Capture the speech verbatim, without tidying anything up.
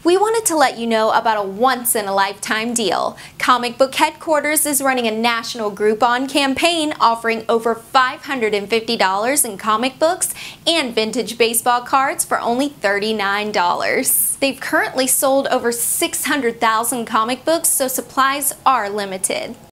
We wanted to let you know about a once-in-a-lifetime deal. Comic Book Headquarters is running a national Groupon campaign offering over five hundred fifty dollars in comic books and vintage baseball cards for only thirty-nine dollars. They've currently sold over six hundred thousand comic books, so supplies are limited.